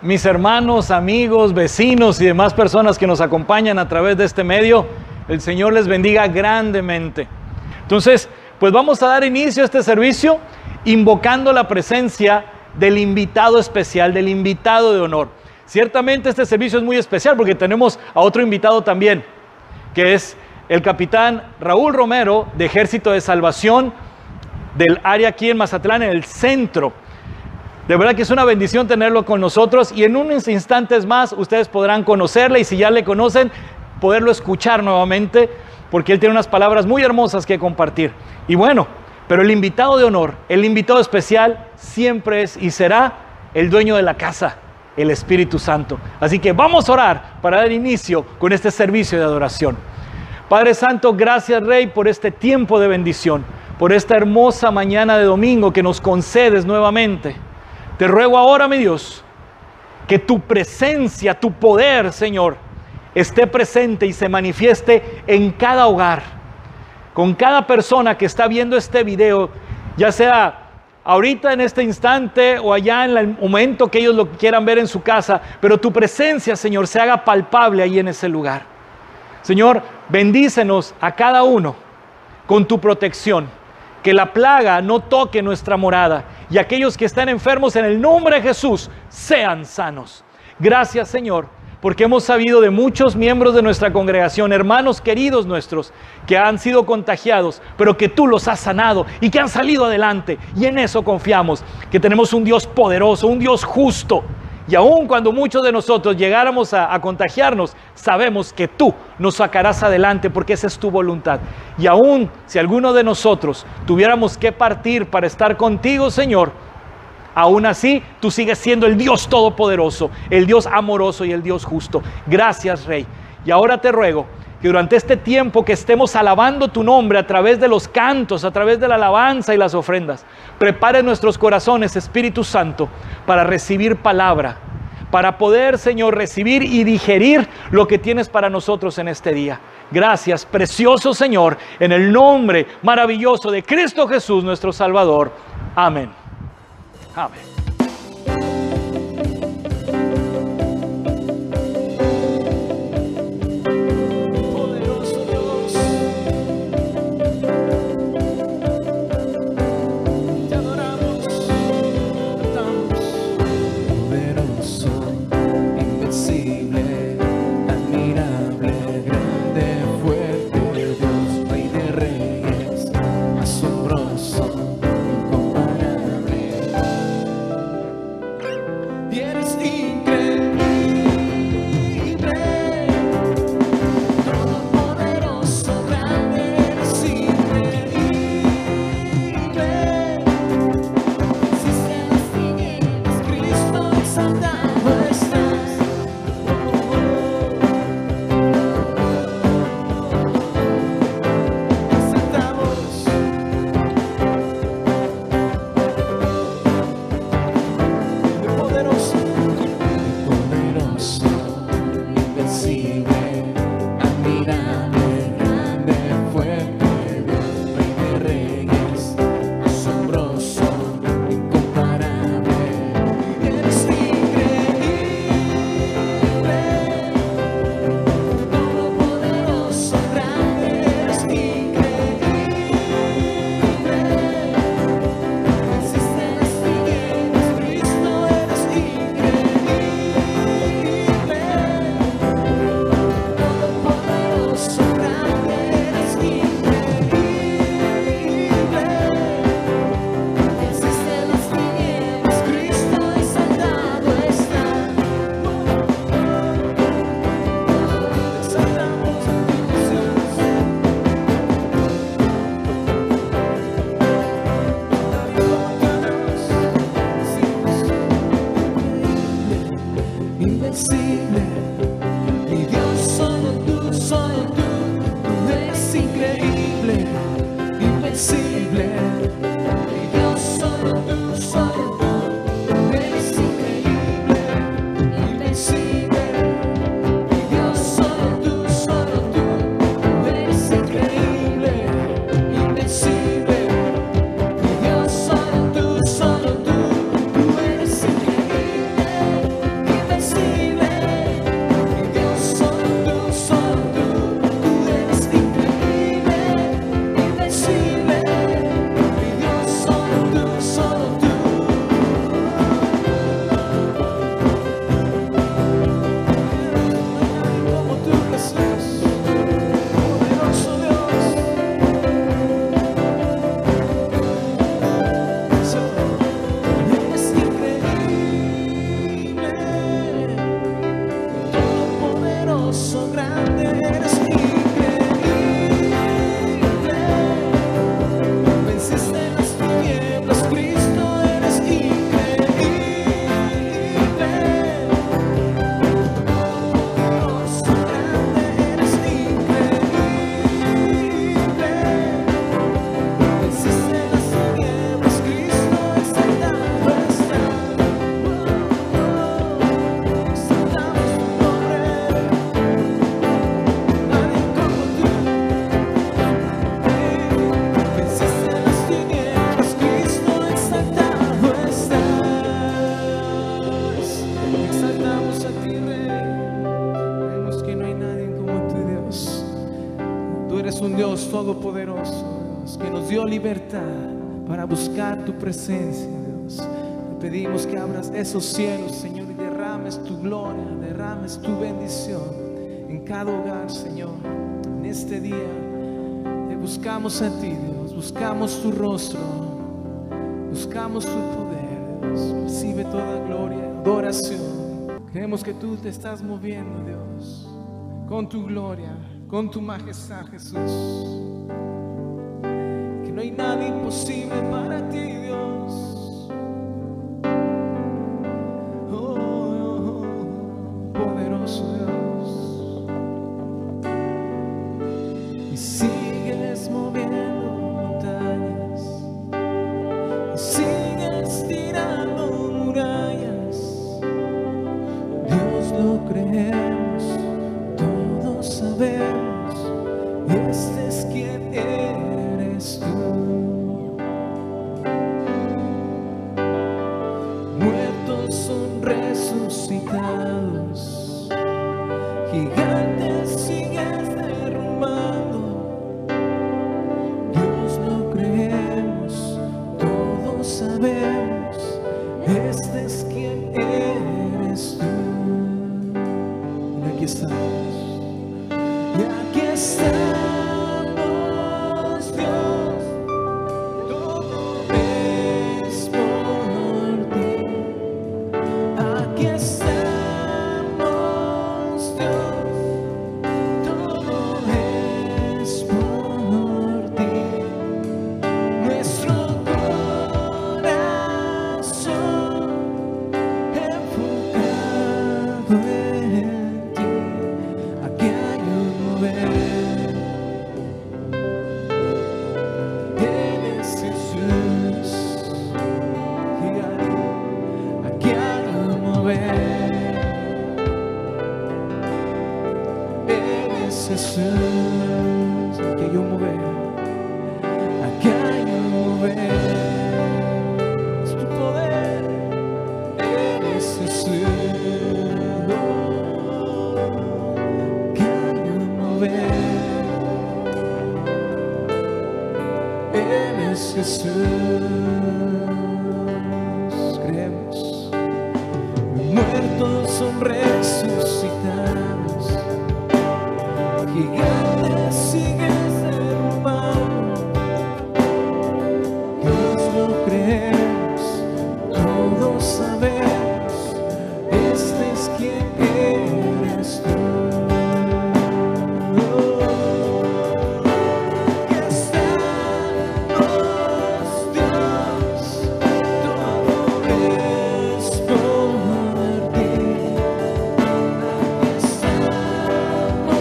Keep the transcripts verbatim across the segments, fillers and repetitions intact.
mis hermanos, amigos, vecinos y demás personas que nos acompañan a través de este medio. El Señor les bendiga grandemente. Entonces, pues vamos a dar inicio a este servicio invocando la presencia del invitado especial, del invitado de honor. Ciertamente este servicio es muy especial porque tenemos a otro invitado también, que es el capitán Raúl Romero, de Ejército de Salvación, del área aquí en Mazatlán, en el centro. De verdad que es una bendición tenerlo con nosotros, y en unos instantes más ustedes podrán conocerle, y si ya le conocen, poderlo escuchar nuevamente, porque él tiene unas palabras muy hermosas que compartir. Y bueno, pero el invitado de honor, el invitado especial, siempre es y será el dueño de la casa, el Espíritu Santo. Así que vamos a orar para dar inicio con este servicio de adoración. Padre Santo, gracias, Rey, por este tiempo de bendición, por esta hermosa mañana de domingo que nos concedes nuevamente. Te ruego ahora, mi Dios, que tu presencia, tu poder, Señor, esté presente y se manifieste en cada hogar, con cada persona que está viendo este video, ya sea ahorita en este instante o allá en el momento que ellos lo quieran ver en su casa, pero tu presencia, Señor, se haga palpable ahí en ese lugar. Señor, bendícenos a cada uno con tu protección, que la plaga no toque nuestra morada, y aquellos que están enfermos, en el nombre de Jesús, sean sanos. Gracias, Señor, porque hemos sabido de muchos miembros de nuestra congregación, hermanos queridos nuestros, que han sido contagiados, pero que tú los has sanado y que han salido adelante, y en eso confiamos, que tenemos un Dios poderoso, un Dios justo. Y aun cuando muchos de nosotros llegáramos a, a contagiarnos, sabemos que tú nos sacarás adelante, porque esa es tu voluntad. Y aun si alguno de nosotros tuviéramos que partir para estar contigo, Señor, aún así tú sigues siendo el Dios todopoderoso, el Dios amoroso y el Dios justo. Gracias, Rey. Y ahora te ruego que durante este tiempo que estemos alabando tu nombre a través de los cantos, a través de la alabanza y las ofrendas, prepare nuestros corazones, Espíritu Santo, para recibir palabra, para poder, Señor, recibir y digerir lo que tienes para nosotros en este día. Gracias, precioso Señor, en el nombre maravilloso de Cristo Jesús, nuestro Salvador. Amén. Amén. eres un Dios todopoderoso, Dios, que nos dio libertad para buscar tu presencia, Dios. Te pedimos que abras esos cielos, Señor, y derrames tu gloria, derrames tu bendición en cada hogar, Señor. En este día te buscamos a ti, Dios, buscamos tu rostro, buscamos tu poder, Dios. Recibe toda gloria, adoración. Creemos que tú te estás moviendo, Dios, con tu gloria, con tu majestad, Jesús. Que no hay nada imposible para ti, Dios. Oh, oh, oh, poderoso Dios. Y sigues moviendo montañas, y sigues tirando murallas. Dios, lo creemos, todos sabemos, este es quien eres tú. Muertos son resucitados, gigantes sigues derrumbando. Dios, lo creemos, todos sabemos, este es quien eres tú. Y aquí estamos. Y aquí estamos, Dios, todo es por ti. Aquí estamos, Dios, todo es por ti. Nuestro corazón enfocado en ti. Aquí hay un mover. Eres Jesús. Aquí hay un mover. Eres Jesús. Aquí hay un mover. Aquí hay un mover. Es tu poder. Eres Jesús. Aquí hay un mover. Eres Jesús. Creemos. Muertos son resucitados, gigantes sigues derrumbando. Dios, lo creemos, todos sabemos, este es quien eres tú. Aquí estamos, Dios, todo es por ti. Aquí estamos,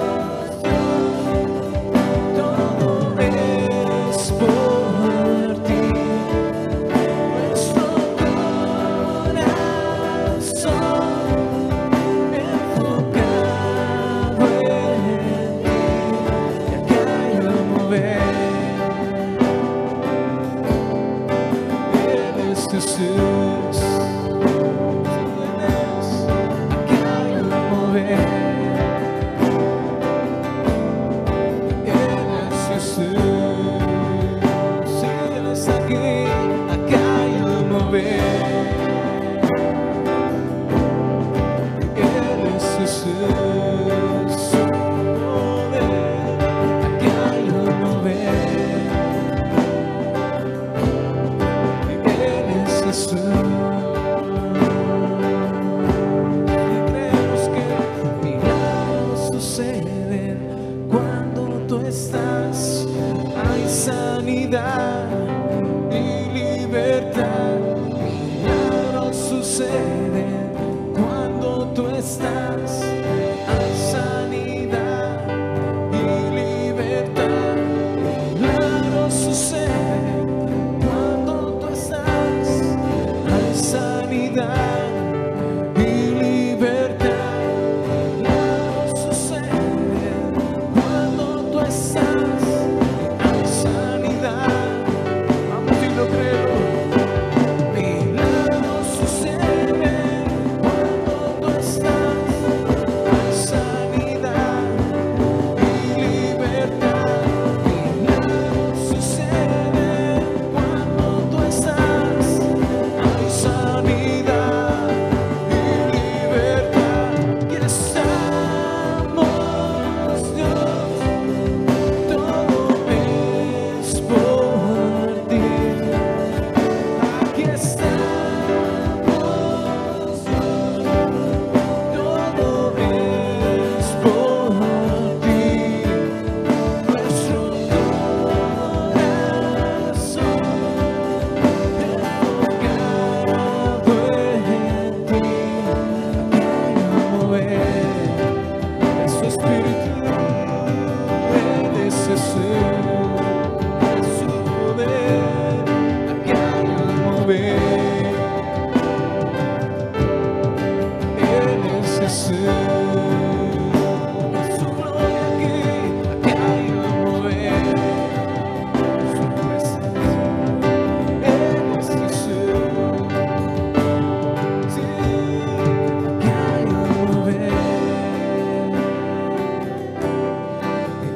Dios, todo es por ti. Nuestro Milagros suceden.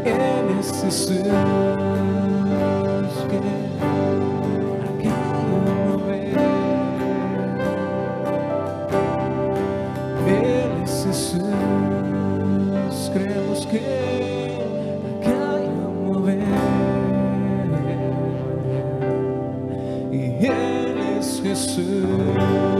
Él es Jesús que acá mover. Él es Jesús, creemos que acá mover. Y Él es Jesús.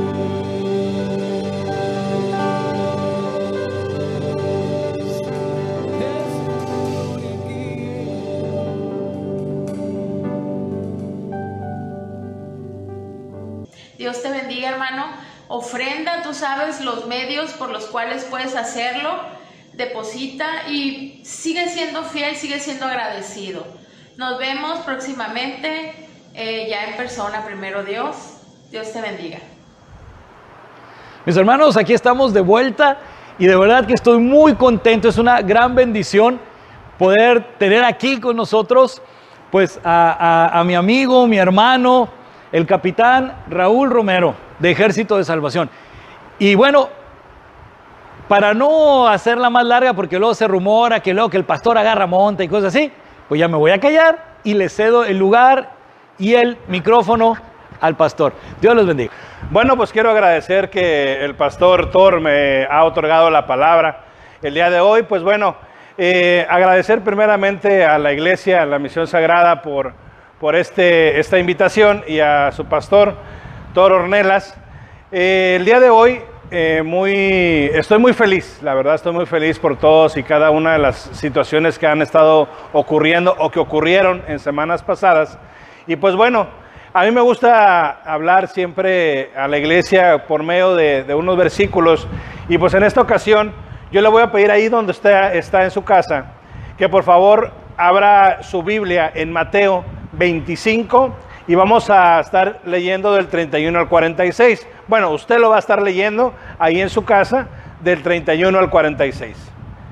Dios te bendiga, hermano. Ofrenda, tú sabes los medios por los cuales puedes hacerlo. Deposita y sigue siendo fiel, sigue siendo agradecido. Nos vemos próximamente, eh, ya en persona, primero Dios. Dios te bendiga. Mis hermanos, aquí estamos de vuelta y de verdad que estoy muy contento. Es una gran bendición poder tener aquí con nosotros pues a, a, a mi amigo, mi hermano, el capitán Raúl Romero, de Ejército de Salvación. Y bueno, para no hacerla más larga, porque luego se rumora que luego que el pastor agarra monta y cosas así, pues ya me voy a callar y le cedo el lugar y el micrófono al pastor. Dios los bendiga. Bueno, pues quiero agradecer que el pastor Thor me ha otorgado la palabra el día de hoy. Pues bueno, eh, agradecer primeramente a la iglesia, a la Misión Sagrada por... por este, esta invitación y a su pastor, Thor Ornelas. Eh, el día de hoy eh, muy, estoy muy feliz, la verdad estoy muy feliz por todos y cada una de las situaciones que han estado ocurriendo o que ocurrieron en semanas pasadas. Y pues bueno, a mí me gusta hablar siempre a la iglesia por medio de, de unos versículos y pues en esta ocasión yo le voy a pedir ahí donde está, está en su casa, que por favor abra su Biblia en Mateo veinticinco y vamos a estar leyendo del treinta y uno al cuarenta y seis. Bueno, usted lo va a estar leyendo ahí en su casa del treinta y uno al cuarenta y seis.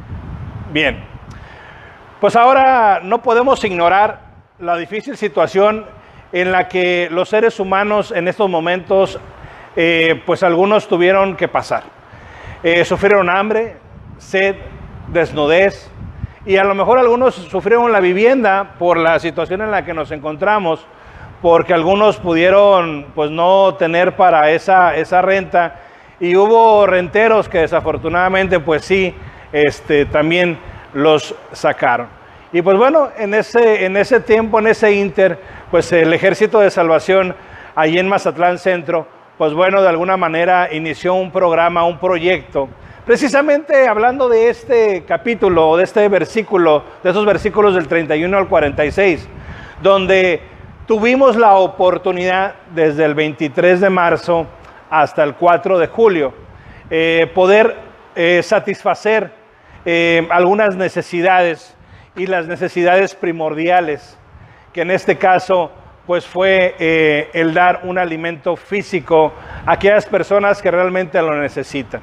Bien, pues ahora no podemos ignorar la difícil situación en la que los seres humanos en estos momentos, eh, pues algunos tuvieron que pasar. Eh, sufrieron hambre, sed, desnudez, y a lo mejor algunos sufrieron la vivienda por la situación en la que nos encontramos, porque algunos pudieron pues no tener para esa, esa renta, y hubo renteros que desafortunadamente pues sí, este, también los sacaron. Y pues bueno, en ese, en ese tiempo, en ese inter, pues el Ejército de Salvación, allí en Mazatlán Centro, pues bueno, de alguna manera inició un programa, un proyecto, precisamente hablando de este capítulo, de este versículo, de esos versículos del treinta y uno al cuarenta y seis, donde tuvimos la oportunidad desde el veintitrés de marzo hasta el cuatro de julio, eh, poder eh, satisfacer eh, algunas necesidades y las necesidades primordiales, que en este caso pues fue eh, el dar un alimento físico a aquellas personas que realmente lo necesitan.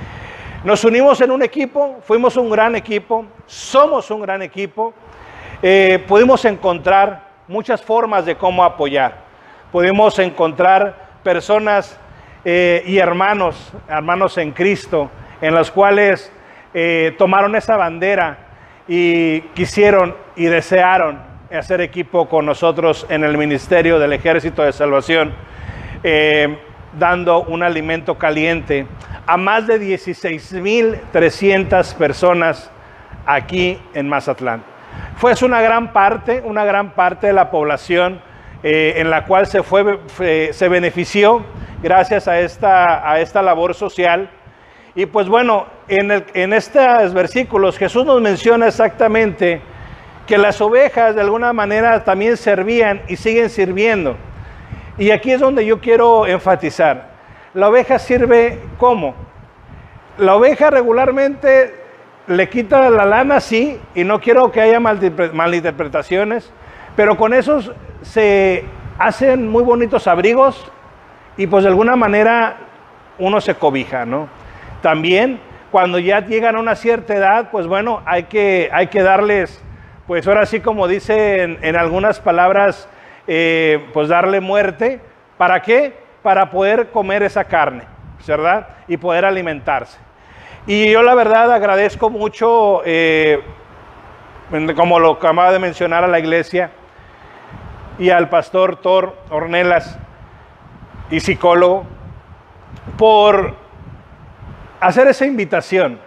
Nos unimos en un equipo, fuimos un gran equipo, somos un gran equipo, eh, pudimos encontrar muchas formas de cómo apoyar, pudimos encontrar personas eh, y hermanos, hermanos en Cristo, en los cuales eh, tomaron esa bandera y quisieron y desearon hacer equipo con nosotros en el ministerio del Ejército de Salvación, eh, dando un alimento caliente a más de dieciséis mil trescientas personas aquí en Mazatlán. Fue una gran parte, una gran parte de la población eh, en la cual se, fue, fue, se benefició gracias a esta, a esta labor social. Y pues bueno, en, el, en estos versículos Jesús nos menciona exactamente que las ovejas de alguna manera también servían y siguen sirviendo. Y aquí es donde yo quiero enfatizar. La oveja sirve ¿cómo? La oveja regularmente le quita la lana, sí, y no quiero que haya malinterpretaciones, pero con esos se hacen muy bonitos abrigos y pues de alguna manera uno se cobija, ¿no? También cuando ya llegan a una cierta edad, pues bueno, hay que, hay que darles, pues ahora sí como dicen en algunas palabras, eh, pues darle muerte. ¿Para qué? Para poder comer esa carne, ¿verdad? Y poder alimentarse. Y yo la verdad agradezco mucho eh, como lo acaba de mencionar a la iglesia, y al pastor Thor Ornelas, y psicólogo, por hacer esa invitación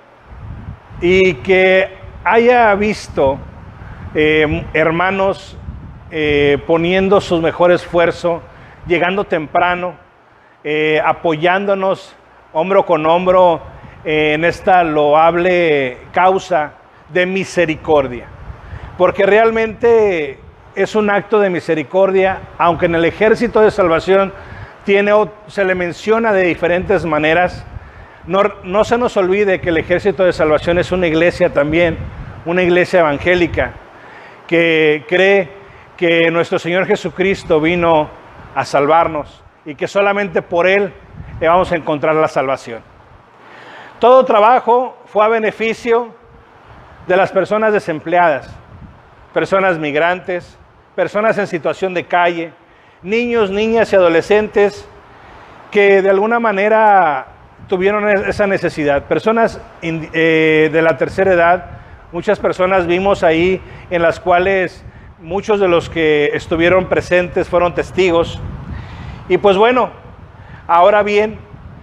y que haya visto eh, hermanos eh, poniendo su mejor esfuerzo, llegando temprano, eh, apoyándonos hombro con hombro eh, en esta loable causa de misericordia, porque realmente es un acto de misericordia, aunque en el Ejército de Salvación tiene, se le menciona de diferentes maneras. No, no se nos olvide que el Ejército de Salvación es una iglesia también, una iglesia evangélica, que cree que nuestro Señor Jesucristo vino a salvarnos y que solamente por Él vamos a encontrar la salvación. Todo trabajo fue a beneficio de las personas desempleadas, personas migrantes, personas en situación de calle, niños, niñas y adolescentes que de alguna manera tuvieron esa necesidad, personas eh, de la tercera edad. Muchas personas vimos ahí en las cuales muchos de los que estuvieron presentes fueron testigos. Y pues bueno, ahora bien,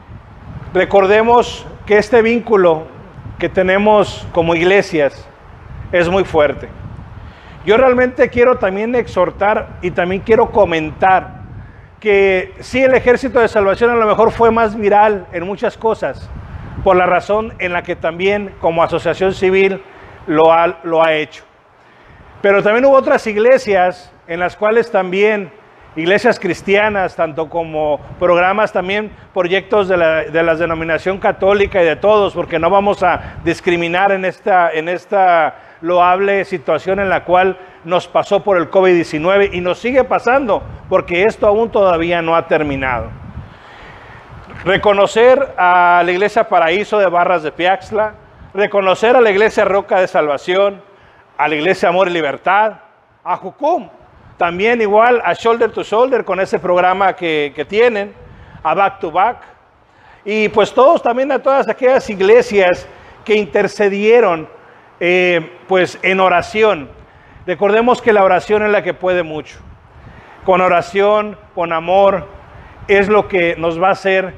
recordemos que este vínculo que tenemos como iglesias es muy fuerte. Yo realmente quiero también exhortar y también quiero comentar que sí, el Ejército de Salvación a lo mejor fue más viral en muchas cosas, por la razón en la que también como asociación civil lo ha, lo ha hecho. Pero también hubo otras iglesias en las cuales también, iglesias cristianas, tanto como programas también, proyectos de la, de la denominación católica y de todos, porque no vamos a discriminar en esta, en esta loable situación en la cual nos pasó por el COVID diecinueve y nos sigue pasando, porque esto aún todavía no ha terminado. Reconocer a la Iglesia Paraíso de Barras de Piaxtla, reconocer a la Iglesia Roca de Salvación, a la Iglesia Amor y Libertad, a Jucum, también igual a Shoulder to Shoulder con ese programa que, que tienen, a Back to Back, y pues todos también a todas aquellas iglesias que intercedieron eh, pues en oración. Recordemos que la oración es la que puede mucho. Con oración, con amor, es lo que nos va a hacer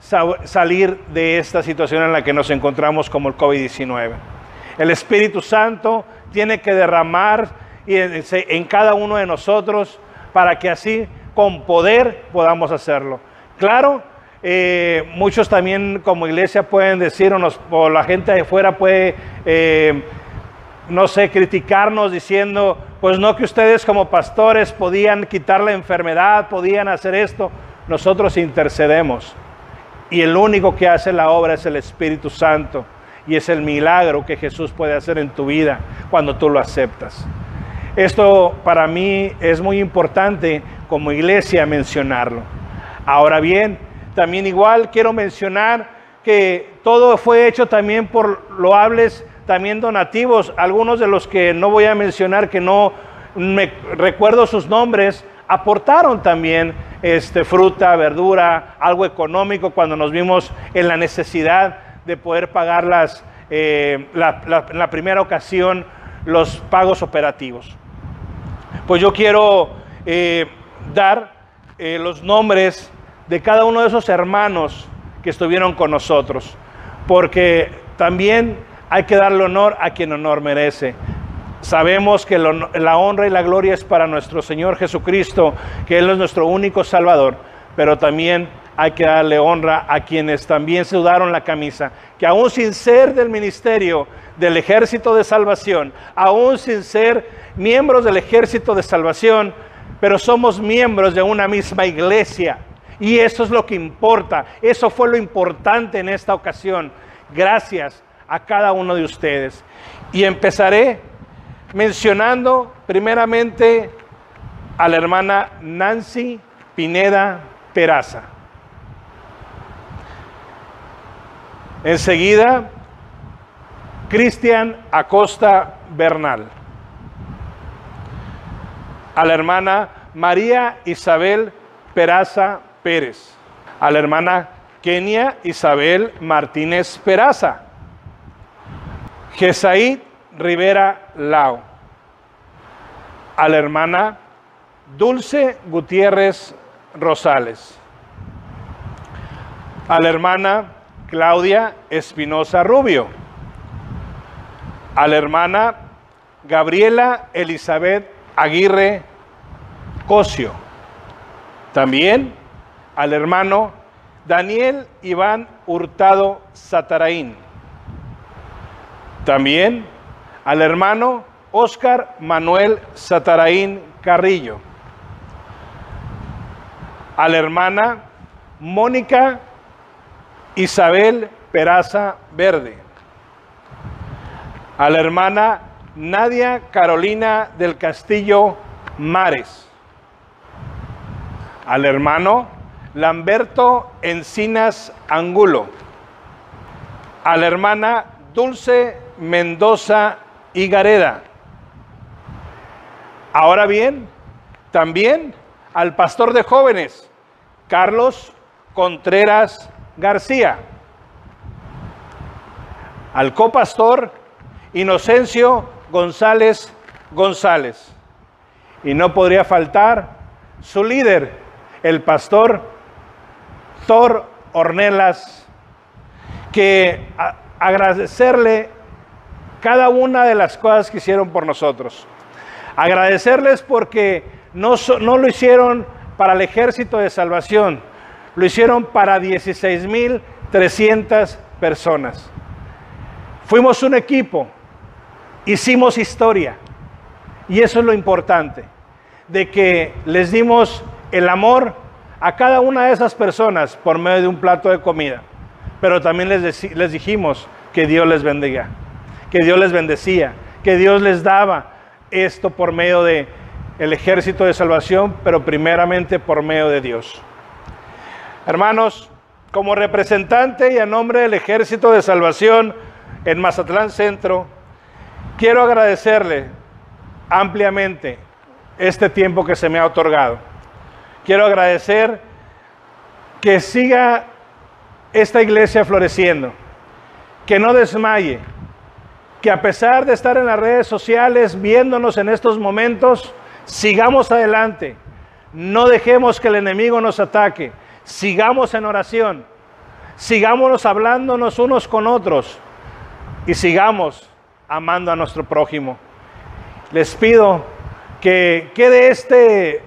salir de esta situación en la que nos encontramos como el COVID diecinueve. El Espíritu Santo tiene que derramar en cada uno de nosotros para que así con poder podamos hacerlo. Claro, eh, muchos también como iglesia pueden decir, o, nos, o la gente de fuera puede, eh, no sé, criticarnos diciendo, pues no, que ustedes como pastores podían quitar la enfermedad, podían hacer esto. Nosotros intercedemos y el único que hace la obra es el Espíritu Santo, y es el milagro que Jesús puede hacer en tu vida cuando tú lo aceptas. Esto para mí es muy importante como iglesia mencionarlo. Ahora bien, también igual quiero mencionar que todo fue hecho también por loables, también donativos. Algunos de los que no voy a mencionar, que no me recuerdo sus nombres, aportaron también este, fruta, verdura, algo económico cuando nos vimos en la necesidad de poder pagar las, eh, la, la, en la primera ocasión los pagos operativos. Pues yo quiero eh, dar eh, los nombres de cada uno de esos hermanos que estuvieron con nosotros, porque también hay que darle honor a quien honor merece. Sabemos que lo, la honra y la gloria es para nuestro Señor Jesucristo, que Él es nuestro único Salvador, pero también hay que darle honra a quienes también sudaron la camisa, que aún sin ser del ministerio del Ejército de Salvación, aún sin ser miembros del Ejército de Salvación, pero somos miembros de una misma iglesia, y eso es lo que importa. Eso fue lo importante en esta ocasión. Gracias a cada uno de ustedes. Y empezaré mencionando primeramente a la hermana Nancy Pineda Peraza. Enseguida, Cristian Acosta Bernal. A la hermana María Isabel Peraza Pérez. A la hermana Kenia Isabel Martínez Peraza. Gesaid Rivera Lao. a la hermana Dulce Gutiérrez Rosales, a la hermana Claudia Espinosa Rubio, a la hermana Gabriela Elizabeth Aguirre Cosio, también al hermano Daniel Iván Hurtado Sataraín, también al hermano Óscar Manuel Sataraín Carrillo, a la hermana Mónica Isabel Peraza Verde, a la hermana Nadia Carolina del Castillo Mares, al hermano Lamberto Encinas Angulo, a la hermana Dulce Mendoza Higareda. Ahora bien, también al pastor de jóvenes, Carlos Contreras García, al copastor Inocencio González González, y no podría faltar su líder, el pastor Thor Ornelas, que a, agradecerle cada una de las cosas que hicieron por nosotros. Agradecerles porque no, so, no lo hicieron para el Ejército de Salvación, lo hicieron para dieciséis mil trescientas personas. Fuimos un equipo, hicimos historia, y eso es lo importante, de que les dimos el amor a cada una de esas personas por medio de un plato de comida, pero también les, les dijimos que Dios les bendiga, que Dios les bendecía, que Dios les daba esto por medio de el Ejército de Salvación, pero primeramente por medio de Dios. Hermanos, como representante y a nombre del Ejército de Salvación en Mazatlán Centro, quiero agradecerle ampliamente este tiempo que se me ha otorgado. Quiero agradecer que siga esta iglesia floreciendo, que no desmaye, que a pesar de estar en las redes sociales viéndonos en estos momentos, sigamos adelante, no dejemos que el enemigo nos ataque, sigamos en oración, sigámonos hablándonos unos con otros y sigamos amando a nuestro prójimo. Les pido que quede este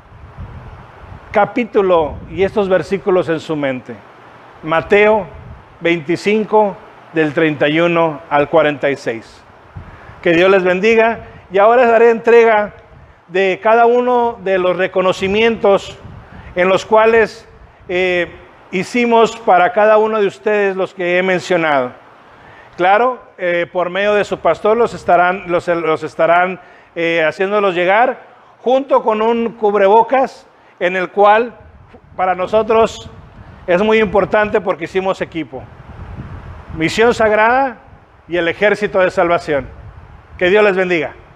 capítulo y estos versículos en su mente. Mateo veinticinco, del treinta y uno al cuarenta y seis. Que Dios les bendiga, y ahora les daré entrega de cada uno de los reconocimientos en los cuales eh, hicimos para cada uno de ustedes los que he mencionado. Claro, eh, por medio de su pastor los estarán, los, los estarán eh, haciéndolos llegar, junto con un cubrebocas en el cual para nosotros es muy importante porque hicimos equipo. Misión Sagrada y el Ejército de Salvación. Que Dios les bendiga.